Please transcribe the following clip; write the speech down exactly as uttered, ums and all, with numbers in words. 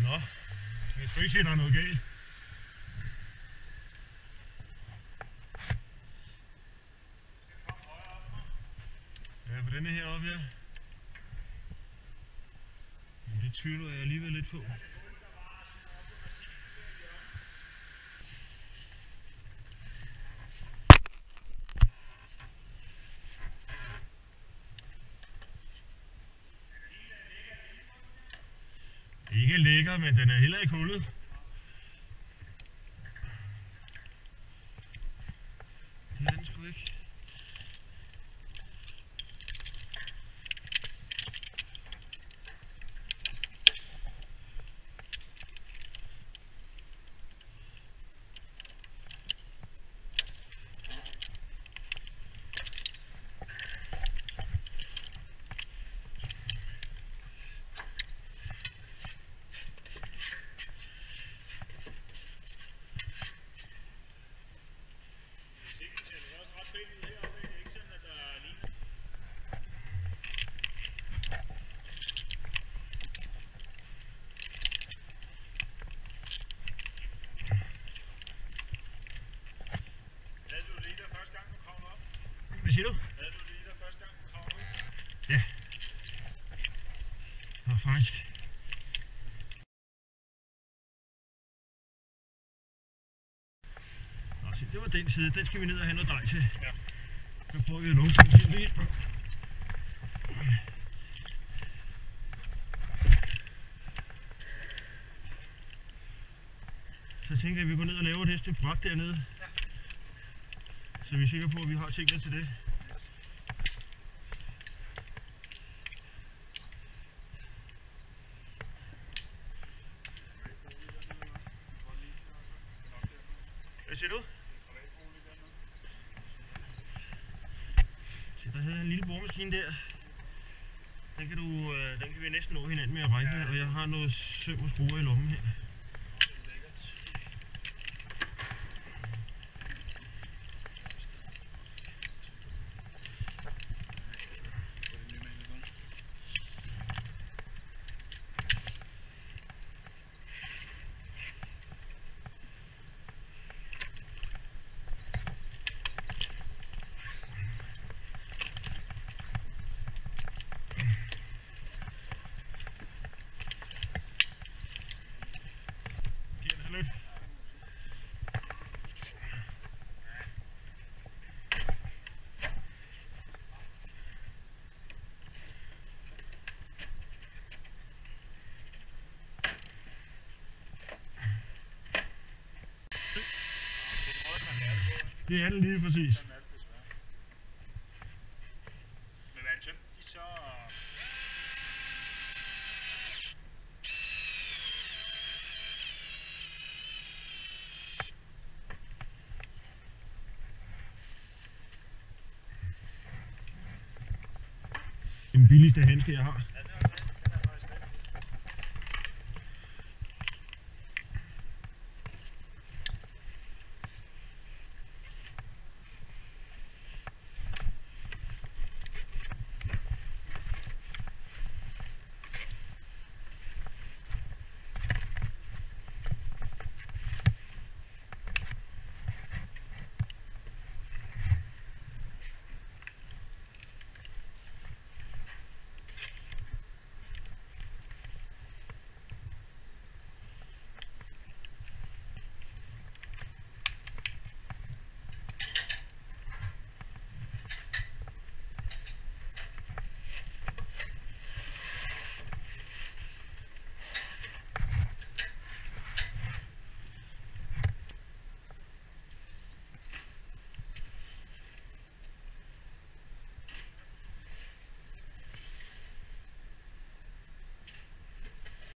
Nå, jeg skal ikke se, at der er noget galt. Ja, på denne her oppe, ja. Men det tvivler jeg alligevel lidt på. Ikke lækker, men den er heller ikke hullet. Det er den sgu ikke. Hvad siger du? Havde du lige der første gang, du kravlede? Ja. Det var faktisk. Nå, se, det var den side. Den skal vi ned og have noget dej til. Ja. Så prøver vi at lukke den til lidt. Så tænker jeg, at vi går ned og laver et stykke bræt dernede. Ja. Så vi er sikre på, at vi har tingene til det. Hvad siger du? Så der havde jeg en lille boremaskine der. Den kan, du, den kan vi næsten nå hinanden med at række med, og jeg har noget søm og skruer i lommen her. Lidt. Det er det lige præcis. Men hvad tømte de så? Den billigste handske jeg har.